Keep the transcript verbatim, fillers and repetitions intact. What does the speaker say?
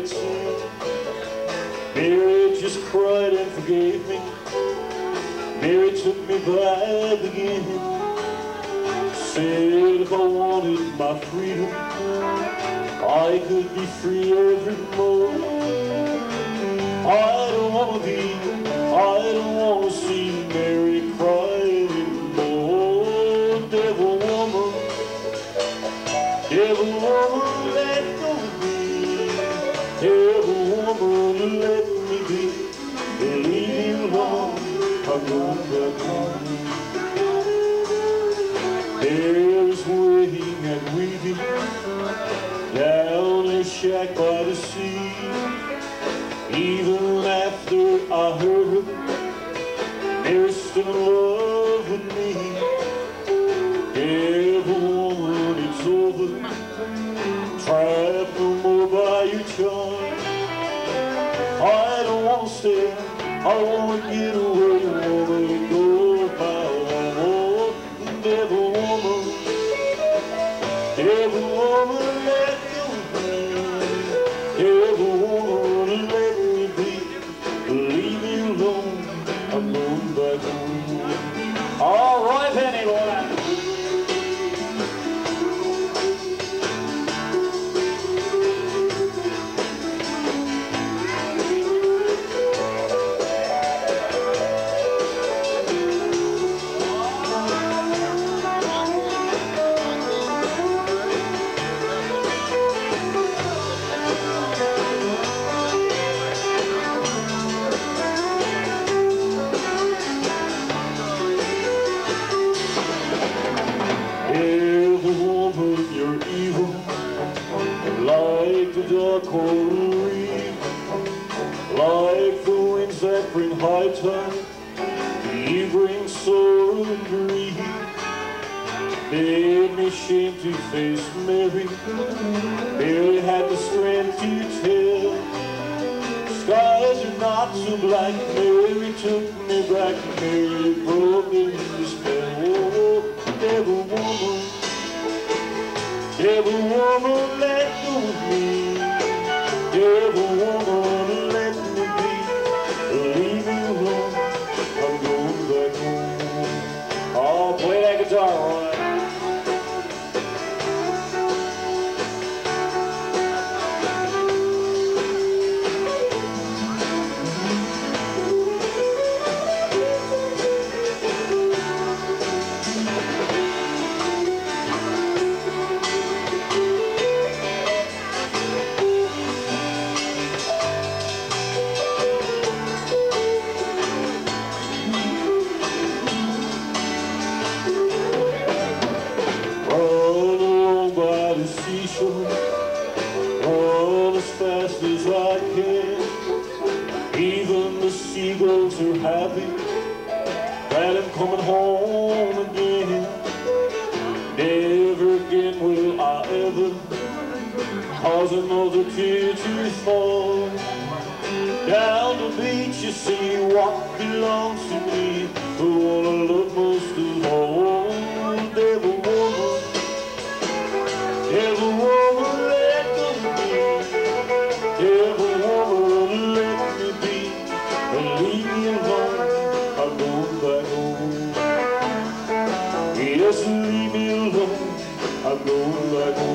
eighteen. Mary just cried and forgave me. Mary took me back again. Said if I wanted my freedom, I could be free every moment. I don't want to be, I don't want to see Mary cry anymore. Devil woman, devil woman, let go of me. Devil woman, let me be. Leave me alone, I'm going back home. There's waiting and weeping down a shack by the sea. Even after I heard her, Mary's still in love with me. Devil woman, it's over. Trapped no more by your charm. I don't want to stay, I want to get away. Woman, go by one. Devil woman, devil woman, let go of me. Devil woman, let me be. Leave me alone, I'm going back home. All right, Penny boy. Like the dark coral reef, like the winds that bring high tide, you bring sorrow and grief. Made me ashamed to face Mary, barely had the strength to tell. Skies are not so black, Mary took me back, Mary broke me the spell. Oh, devil woman, devil woman, let go of me. Devil woman, let me be. Leave me alone, I'm going back home. Oh, play that guitar, all right. Run as fast as I can. Even the seagulls are happy that I'm coming home again. Never again will I ever cause another tear to fall. Down the beach you see what belongs to me, the one I love most of all. Devil woman, devil woman, let go of me. Devil woman, let me be. And leave me alone, I'm going back home. Yes, leave me alone, I'm going back home.